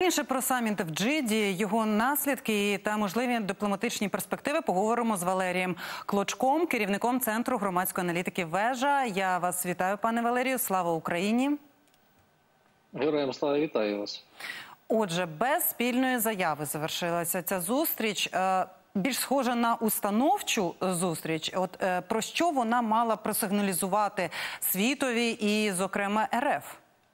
Детальніше про саміт в Джиді, його наслідки та можливі дипломатичні перспективи поговоримо з Валерієм Клочком, керівником Центру громадської аналітики «Вежа». Я вас вітаю, пане Валерію. Слава Україні! Героям слава, вітаю вас. Отже, без спільної заяви завершилася ця зустріч. Більш схожа на установчу зустріч. От про що вона мала просигналізувати світові і, зокрема, РФ?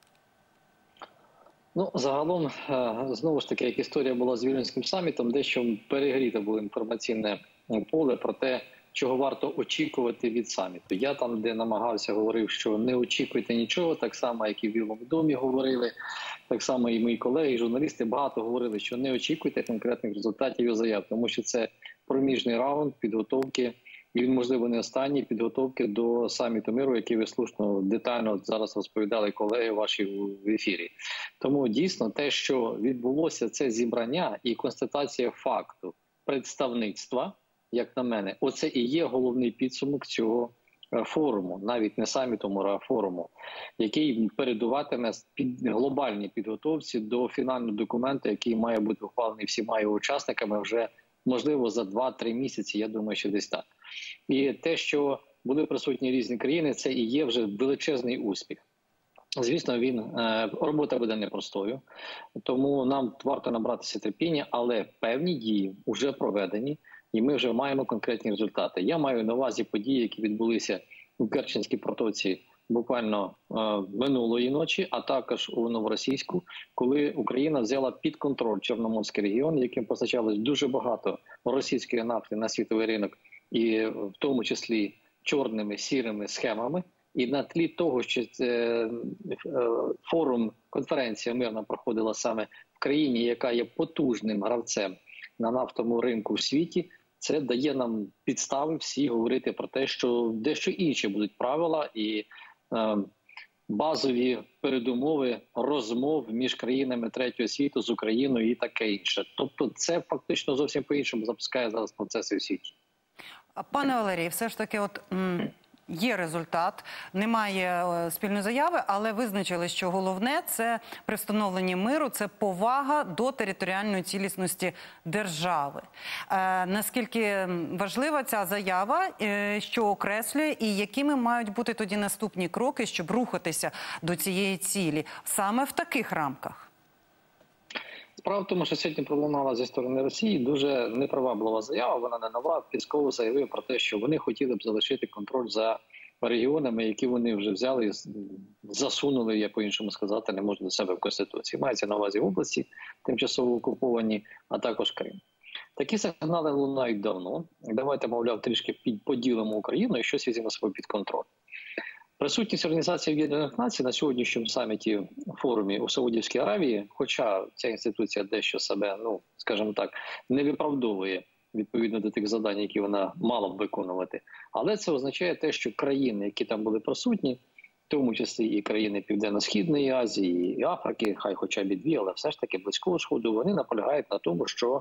Ну, загалом, знову ж таки, як історія була з Вільнюським самітом, дещо перегріте було інформаційне поле про те, чого варто очікувати від саміту. Я там, де намагався, говорив, що не очікуйте нічого, так само, як і в Білому домі говорили, так само і мої колеги, і журналісти багато говорили, що не очікуйте конкретних результатів і заяв, тому що це проміжний раунд підготовки, і він, можливо, не останній, підготовки до саміту миру, який ви слушно, детально зараз розповідали колеги ваші в ефірі. Тому дійсно те, що відбулося, це зібрання і констатація факту представництва, як на мене, оце і є головний підсумок цього форуму, навіть не саміту, а форуму, який передуватиме глобальній підготовці до фінального документу, який має бути ухвалений всіма його учасниками вже, можливо, за 2-3 місяці, я думаю, що десь так. І те, що були присутні різні країни, це і є вже величезний успіх. Звісно, робота буде непростою, тому нам варто набратися терпіння, але певні дії вже проведені, і ми вже маємо конкретні результати. Я маю на увазі події, які відбулися у Керченській протоці буквально минулої ночі, а також у Новоросійську, коли Україна взяла під контроль Чорноморський регіон, яким постачалось дуже багато російської нафти на світовий ринок, і в тому числі чорними, сірими схемами. І на тлі того, що форум, конференція мирна проходила саме в країні, яка є потужним гравцем на нафтовому ринку в світі, це дає нам підстави всі говорити про те, що дещо інші будуть правила і базові передумови розмов між країнами третього світу з Україною і таке інше. Тобто це фактично зовсім по-іншому запускає зараз процеси у світі. Пане Валерій, все ж таки, є результат, немає спільної заяви, але визначили, що головне – це при встановленні миру, це повага до територіальної цілісності держави. Наскільки важлива ця заява, що окреслює, і якими мають бути тоді наступні кроки, щоб рухатися до цієї цілі, саме в таких рамках? Справа в тому, що сьогодні пролунала зі сторони Росії дуже неприваблива заява, вона не нова. Пісков заявив про те, що вони хотіли б залишити контроль за регіонами, які вони вже взяли, засунули, я по-іншому сказати, не можу до себе в Конституції. Мається на увазі області, тимчасово окуповані, а також Крим. Такі сигнали лунають давно. Давайте, мовляв, трішки поділимо Україну і щось візьмемо себе під контроль. Присутність Організації Об'єднаних Націй на сьогоднішньому саміті форумі у Саудівській Аравії, хоча ця інституція дещо себе, скажімо так, не виправдовує відповідно до тих завдань, які вона мала б виконувати. Але це означає те, що країни, які там були присутні, в тому числі і країни Південно-Східної Азії, і Африки, хай хоча б 2, але все ж таки Близького Сходу, вони наполягають на тому, що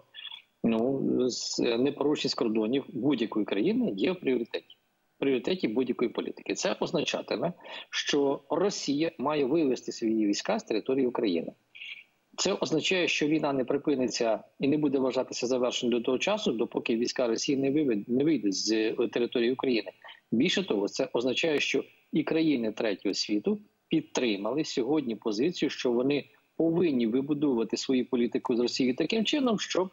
непорушність кордонів будь-якої країни є в пріоритеті будь-якої політики. Це означатиме, що Росія має вивести свої війська з території України. Це означає, що війна не припиниться і не буде вважатися завершеною до того часу, допоки війська Росії не вийдуть з території України. Більше того, це означає, що і країни третього світу підтримали сьогодні позицію, що вони повинні вибудовувати свою політику з Росією таким чином, щоб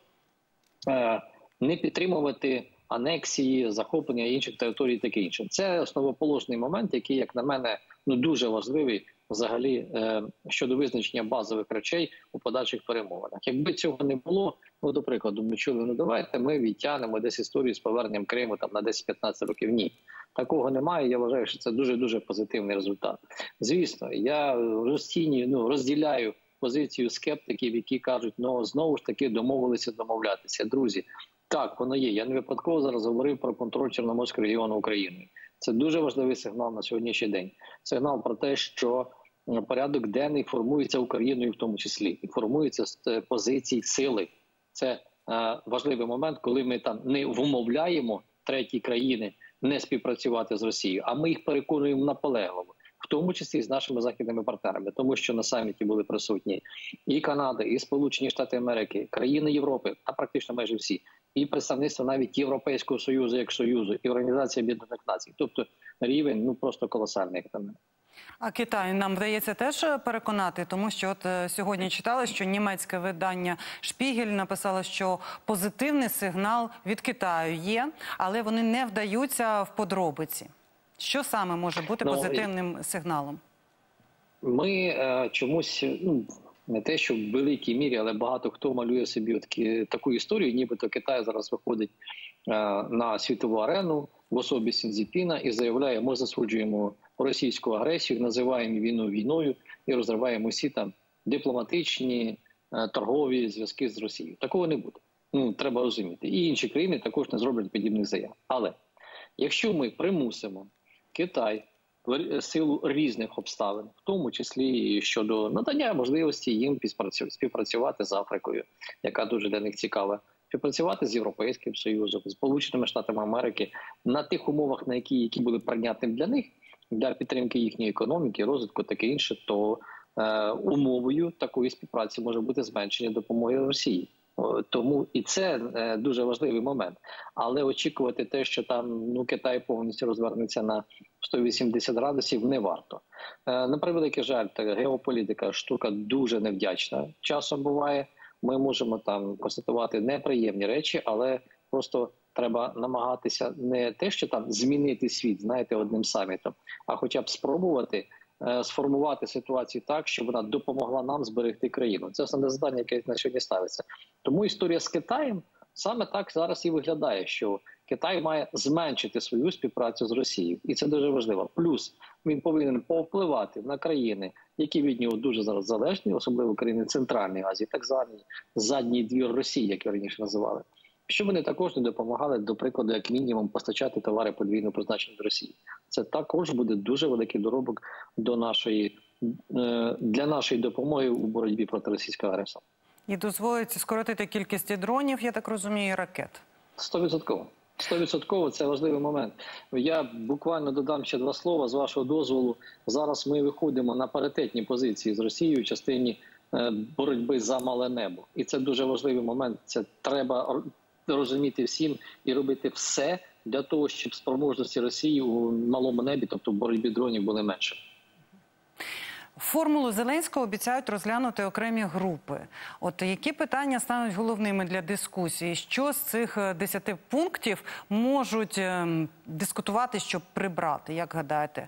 не підтримувати анексії, захоплення інших територій і таке інше. Це основоположний момент, який, як на мене, дуже важливий взагалі щодо визначення базових речей у подальших перемовинах. Якби цього не було, до прикладу, ми чули, давайте ми відтягнемо десь історію з поверненням Криму там, на 10-15 років. Ні. Такого немає, я вважаю, що це дуже-дуже позитивний результат. Звісно, я розділяю позицію скептиків, які кажуть, знову ж таки домовлятися. Друзі, так, воно є. Я не випадково зараз говорив про контроль Чорноморського регіону України. Це дуже важливий сигнал на сьогоднішній день. Сигнал про те, що порядок денний формується Україною в тому числі. І формується з позицій сили. Це важливий момент, коли ми там не вмовляємо треті країни не співпрацювати з Росією, а ми їх переконуємо наполегливо. в тому числі з нашими західними партнерами, тому що на саміті були присутні і Канада, і Сполучені Штати Америки, країни Європи, та практично майже всі, і представництво навіть Європейського Союзу як Союзу, і Організація Об'єднаних Націй. Тобто рівень просто колосальний, як на мене. А Китай нам вдається теж переконати, тому що сьогодні читали, що німецьке видання «Шпігель» написало, що позитивний сигнал від Китаю є, але вони не вдаються в подробиці. Що саме може бути позитивним сигналом? Ми чомусь, не те, що в великій мірі, але багато хто малює собі таку історію, нібито Китай зараз виходить на світову арену в особі Сі Цзіньпіна і заявляє, ми засуджуємо російську агресію, називаємо війну війною і розриваємо всі там дипломатичні, торгові зв'язки з Росією. Такого не буде. Треба розуміти. І інші країни також не зроблять подібних заяв. Але якщо ми примусимо Китай в силу різних обставин, в тому числі щодо надання можливості їм співпрацювати з Африкою, яка дуже для них цікава, співпрацювати з Європейським Союзом, з Сполученими Штатами Америки на тих умовах, які були прийнятними для них, для підтримки їхньої економіки, розвитку, таке інше, то умовою такої співпраці може бути зменшення допомоги Росії. Тому і це дуже важливий момент. Але очікувати те, що там Китай повністю розвернеться на 180 градусів, не варто. На превеликий жаль, геополітика штука дуже невдячна. Часом буває. Ми можемо там констатувати неприємні речі, але просто треба намагатися не те, що там змінити світ, знаєте, одним самітом, а хоча б спробувати сформувати ситуацію так, щоб вона допомогла нам зберегти країну. Це основне завдання, яке на сьогодні ставиться. Тому історія з Китаєм саме так зараз і виглядає, що Китай має зменшити свою співпрацю з Росією. І це дуже важливо. Плюс він повинен повпливати на країни, які від нього дуже зараз залежні, особливо країни Центральної Азії, так звані задній двір Росії, як його раніше називали. Щоб вони також не допомагали, до прикладу, як мінімум, постачати товари подвійного призначення до Росії. Це також буде дуже великий доробок для нашої допомоги у боротьбі проти російського агресора. І дозволить скоротити кількість дронів, я так розумію, і ракет. 100%. 100% це важливий момент. Я буквально додам ще два слова, з вашого дозволу. Зараз ми виходимо на паритетні позиції з Росією в частині боротьби за мале небо. І це дуже важливий момент. Це треба розуміти всім і робити все для того, щоб спроможності Росії у малому небі, тобто в боротьбі дронів, були менше. Формулу Зеленського обіцяють розглянути окремі групи. От які питання стануть головними для дискусії? Що з цих 10 пунктів можуть дискутувати, щоб прибрати? Як гадаєте?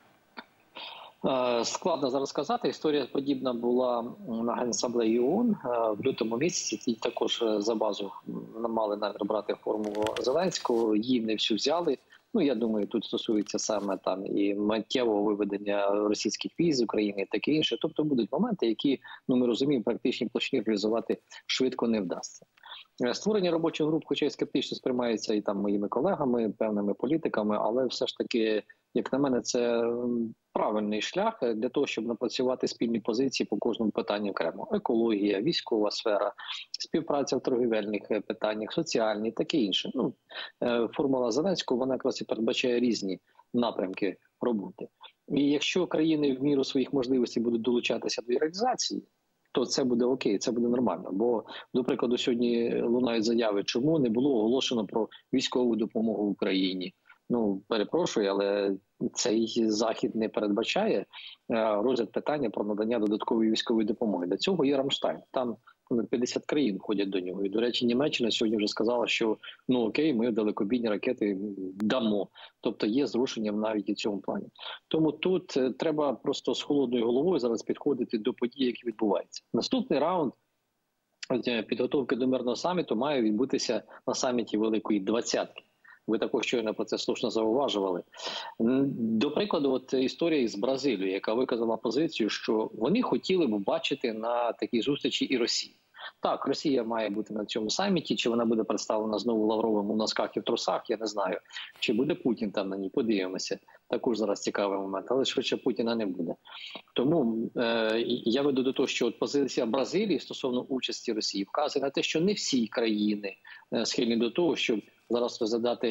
Складно зараз сказати. Історія подібна була на Генасамблеї ООН в лютому місяці. І також за базу мали намір брати формулу Зеленського. Її не всю взяли. Я думаю, тут стосується саме там і миттєвого виведення російських військ з України і таке інше. Тобто будуть моменти, які, ми розуміємо, практичні площині реалізувати швидко не вдасться. Створення робочих груп, хоча й скептично сприймається і там моїми колегами, певними політиками, але все ж таки, як на мене, це правильний шлях для того, щоб напрацювати спільні позиції по кожному питанню окремо. Екологія, військова сфера, співпраця в торгівельних питаннях, соціальні, таке інше. Формула Зеленського, вона якраз і передбачає різні напрямки роботи. І якщо країни в міру своїх можливостей будуть долучатися до реалізації, то це буде окей, це буде нормально. Бо, до прикладу, сьогодні лунають заяви, чому не було оголошено про військову допомогу Україні. Перепрошую, але цей захід не передбачає розгляд питання про надання додаткової військової допомоги. Для цього є Рамштайн. Там 50 країн входять до нього. І, до речі, Німеччина сьогодні вже сказала, що окей, ми далекобійні ракети дамо. Тобто є зрушення навіть і в цьому плані. Тому тут треба просто з холодною головою зараз підходити до подій, які відбуваються. Наступний раунд підготовки до мирного саміту має відбутися на саміті Великої Двадцятки. Ви також щойно про це слушно зауважували. До прикладу, історія із Бразилією, яка виказала позицію, що вони хотіли б бачити на такій зустрічі і Росію. Так, Росія має бути на цьому саміті, чи вона буде представлена знову Лавровим у носках і в трусах, я не знаю. Чи буде Путін там на ній, подивимося. Також зараз цікавий момент, але швидше Путіна не буде. Тому я веду до того, що позиція Бразилії стосовно участі Росії вказує на те, що не всі країни схильні до того, щоб зараз розглядати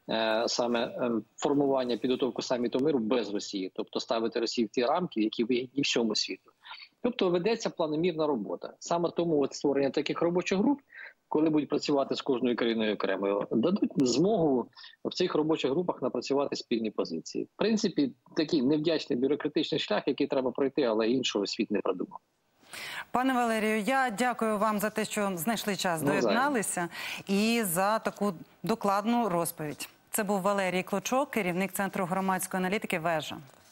саме формування, підготовку саміту миру без Росії, тобто ставити Росію в ті рамки, які вигідні всьому світу. Тобто ведеться планомірна робота. Саме тому от створення таких робочих груп, коли будуть працювати з кожною країною окремою, дадуть змогу в цих робочих групах напрацювати спільні позиції. В принципі, такий невдячний бюрократичний шлях, який треба пройти, але іншого світ не придумав. Пане Валерію, я дякую вам за те, що знайшли час, доєдналися і за таку докладну розповідь. Це був Валерій Клочок, керівник Центру громадської аналітики «Вежа».